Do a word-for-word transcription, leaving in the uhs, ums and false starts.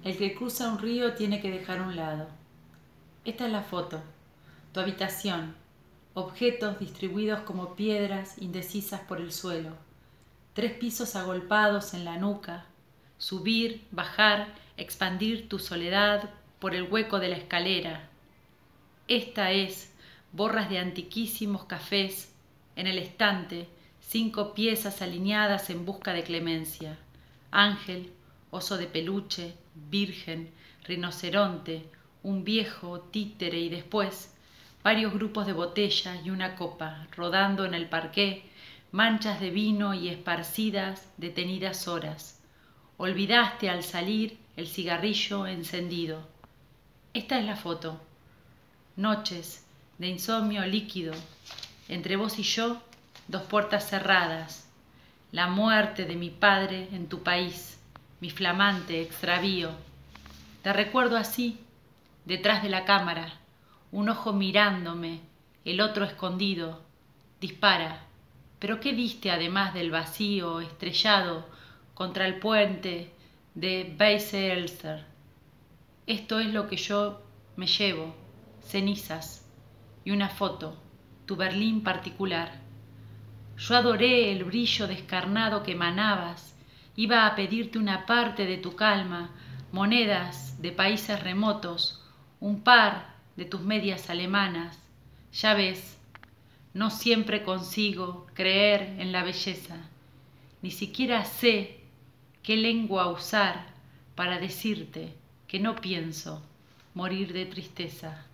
El que cruza un río tiene que dejar un lado. Esta es la foto. Tu habitación. Objetos distribuidos como piedras indecisas por el suelo. Tres pisos agolpados en la nuca. Subir, bajar, expandir tu soledad por el hueco de la escalera. Esta es borras de antiquísimos cafés. En el estante, cinco piezas alineadas en busca de clemencia. Ángel, oso de peluche, virgen, rinoceronte, un viejo, títere y después varios grupos de botellas y una copa rodando en el parqué, manchas de vino y esparcidas detenidas horas. Olvidaste al salir el cigarrillo encendido. Esta es la foto. Noches de insomnio líquido. Entre vos y yo, dos puertas cerradas. La muerte de mi padre en tu país. Mi flamante extravío. Te recuerdo así, detrás de la cámara, un ojo mirándome, el otro escondido. Dispara. ¿Pero qué viste además del vacío estrellado contra el puente de Weisse-Elster? Esto es lo que yo me llevo, cenizas y una foto, tu Berlín particular. Yo adoré el brillo descarnado que emanabas. Iba a pedirte una parte de tu calma, monedas de países remotos, un par de tus medias alemanas. Ya ves, no siempre consigo creer en la belleza. Ni siquiera sé qué lengua usar para decirte que no pienso morir de tristeza.